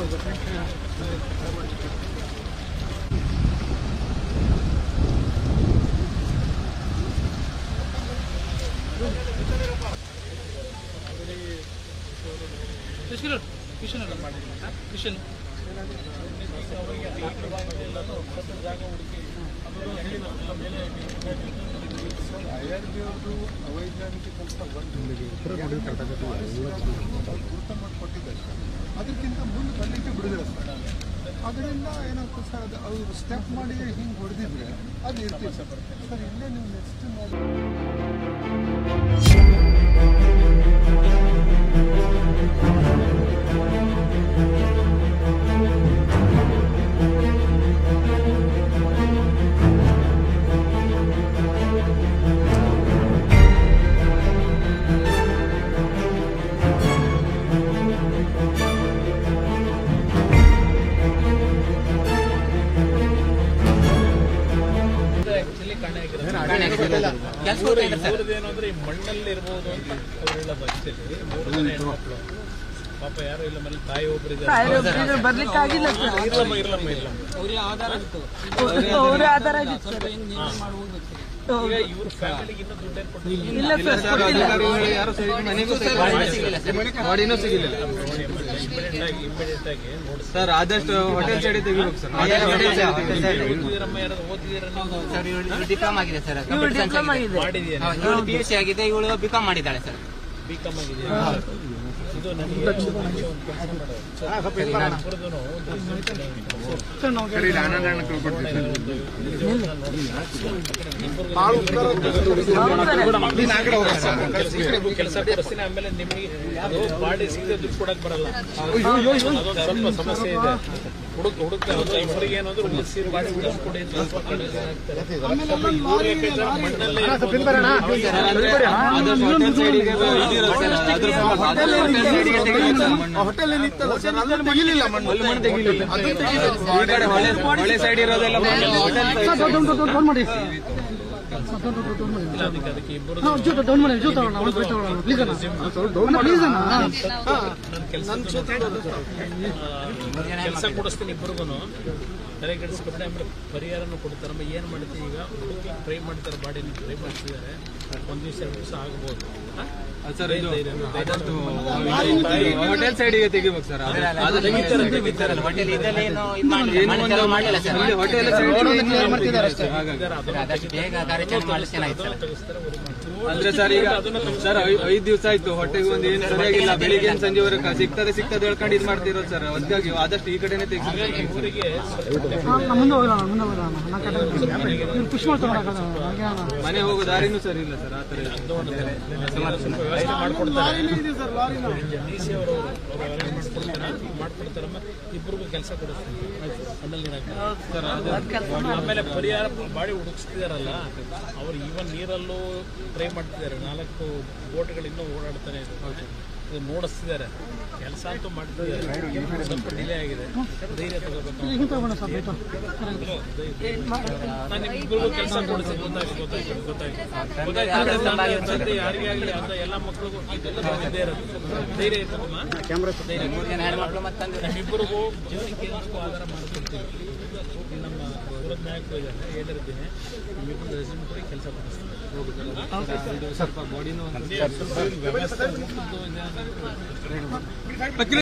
ಕಿಶನ್ ಅಯ್ಯರ್ಜಿಯವರು ಅವೈಜ್ಞಾನಿಕ ಕೆಲಸ ಗುರುತ ಮಾಡಿಕೊಟ್ಟಿದ್ದಾರೆ ಸರ್. ಅದಕ್ಕಿಂತ ಮುಂದೆ ಬರಲಿಕ್ಕೆ ಬಿಡುಗಡೆ ಸರ್. ಅದರಿಂದ ಏನಾಗ್ತದೆ ಸರ್, ಅದು ಅವರು ಸ್ಟೆಪ್ ಮಾಡಿ ಹಿಂಗೆ ಹೊಡೆದಿದ್ರೆ ಅದು ಇರ್ತೀವಿ ಸರ್. ಇಲ್ಲೇ ನೀವು ನೆಕ್ಸ್ಟ್ ನೋಡಿ. ಏನಂದ್ರೆ ಈ ಮಣ್ಣಲ್ಲಿ ಇರ್ಬೋದು ಅಂತ ಅವ್ರು ಹೇಳೋದು. ಆಕ್ಚುಲಿ 3 ಜನ ಹೆಣ್ಮಕ್ಳು ಪಾಪ ಯಾರು ಇಲ್ಲ, ಮನೇಲಿ ತಾಯಿ ಒಬ್ಬರಿದ್ದಾರೆ, ಬರ್ಲಿಕ್ಕಾಗಿಲ್ಲ. ಈಗ ಇವ್ರ ಫ್ಯಾಮಿಲಿಗೆ ಇನ್ನೂ ದುಡ್ಡು ಏನು ಕೊಟ್ಟಿಲ್ಲ. ಇಮಿಡಿಯೇಟ್ ಆಗಿ ನೋಡಿ ಸರ್, ಆದಷ್ಟು ಹೋಟೆಲ್ ಸೈಡ್ ತೆಗಿಬೇಕು ಸರ್. ಓದಿದಿರಮ್ಮ, ಯಾರು ಓದಿದಿರ? ಡಿಪ್ಲೊಮಾ ಆಗಿದೆ ಸರ್, ಮಾಡಿದೀರಾ? PUC ಆಗಿದೆ, ಇವಳು ಬಿಕಾಮ್ ಮಾಡಿದ್ದಾಳೆ ಸರ್. ಬಿಕಾಮ್ ಆಗಿದೆ. ಇದು ನನಗೆ ಕೆಲಸ ಕೊಡಿಸ್ತೀನಿ. ಆಮೇಲೆ ನಿಮಗೆ ಅದು ಬಾಡಿ ಸಿಗದೆ ದುಡ್ಡು ಕೊಡಕ್ ಬರಲ್ಲ, ಅದೊಂದು ಸ್ವಲ್ಪ ಸಮಸ್ಯೆ ಇದೆ. ಹುಡುಕ ಇವರಿಗೆ ಏನಾದ್ರು ಉಳಿಸಿ ಬಾಡಿ ಉಳಿಸ್ಕೊಡಿ ಅಂತ ಹೊಳೆ ಸೈಡ್ ಇರೋದೆಲ್ಲ ಅದಕ್ಕೆ ಇಬ್ಬರು ಕೆಲಸ ಕೊಡಿಸ್ತೀನಿ. ಇಬ್ಬರಿಗೂ ತಲೆಗೆಡಿಸ್ಕೊಬಿಟ್ಟೆ. ಆಮೇಲೆ ಪರಿಹಾರನೂ ಕೊಡ್ತಾರಮ್ಮ. ಏನು ಮಾಡ್ತೀವಿ ಈಗ, ಹುಡುಕಿ ಟ್ರೈ ಮಾಡ್ತಾರೆ, ಬಾಡಿನ ಟ್ರೈ ಮಾಡ್ತಿದ್ದಾರೆ. 1 ದಿವಸ 2 ದಿವಸ ಆಗ್ಬೋದು ಸರ್. ಇದು ಹೋಟೆಲ್ ಸೈಡಿಗೆ ತೆಗಿಬೇಕು ಸರ್. ಅಂದ್ರೆ ಸರ್, ಈಗ ಸರ್ 5 ದಿವಸ ಆಯ್ತು, ಹೊಟ್ಟೆಗೆ ಒಂದು ಏನು ಸರಿಯಾಗಿಲ್ಲ. ಬೆಳಿಗ್ಗೆ ಸಂಜೆವರೆಗೆ ಸಿಗ್ತದೆ ಹೇಳ್ಕೊಂಡು ಇದು ಮಾಡ್ತಿರೋದು ಸರ್. ಅದಕ್ಕಾಗಿ ಆದಷ್ಟು ಈ ಕಡೆನೆ ತೆಗಿಬೇಕು. ಮನೆ ಹೋಗೋ ದಾರಿನೂ ಸರಿ ಇಲ್ಲ ಸರ್. ಆ ತರ ಮಾಡ್ಕೊಡ್ತಾರಮ್ಮ. ಇಬ್ಬರಿಗೂ ಕೆಲಸ ಕೊಡಿಸ್ತೀನಿ. ಆಮೇಲೆ ಪರಿಹಾರ ಬಾಡಿ ಹುಡುಕಿಸ್ತಿದಾರಲ್ಲ, ಅವ್ರು ಈವನ್ ನೀರಲ್ಲೂ ಟ್ರೈ ಮಾಡ್ತಿದ್ದಾರೆ. 4 ಬೋಟ್ಗಳು ಇನ್ನೂ ಓಡಾಡ್ತಾನೆ ಇದು ನೋಡಿಸ್ತಿದ್ದಾರೆ. ಕೆಲಸ ಅಂತೂ ಮಾಡ್ತಿದ್ದಾರೆ. ಸ್ವಲ್ಪ ಡಿಲೇ ಆಗಿದೆ. ಧೈರ್ಯ ತಗೋಬೇಕು. ನಾನು ನಿಮ್ಗಿಬ್ಬರಿಗೂ ಕೆಲಸ ಕೊಡಿಸ್ತೀನಿ. ಗೊತ್ತಾಯ್ತು. ಯಾರಿಗೆ ಆಗಲಿ ಎಲ್ಲ ಮಕ್ಕಳಿಗೂ ಇದೇ ಇರುತ್ತೆ. ಧೈರ್ಯ ಇರ್ತದಮ್ಮ. ನಮ್ಮಿಬ್ಬರಿಗೂ ಜೀವನಕ್ಕೆ ಆಧಾರ ಮಾಡಿಕೊಡ್ತೀವಿ. ನಮ್ಮ ಸೂರತ್ ನಾಯಕರು ಇದ್ದಾರೆ, ಹೇಳಿರ್ತೀನಿ. ನಿಮ್ಮಿಬ್ಬರು ರೆಸ್ಯೂಮ್ ಕೊಡಿ, ಕೆಲಸ ಕೊಡಿಸ್ತೀನಿ. ಸ್ವಲ್ಪ ಬಾಡಿನೂ ವ್ಯವಸ್ಥೆ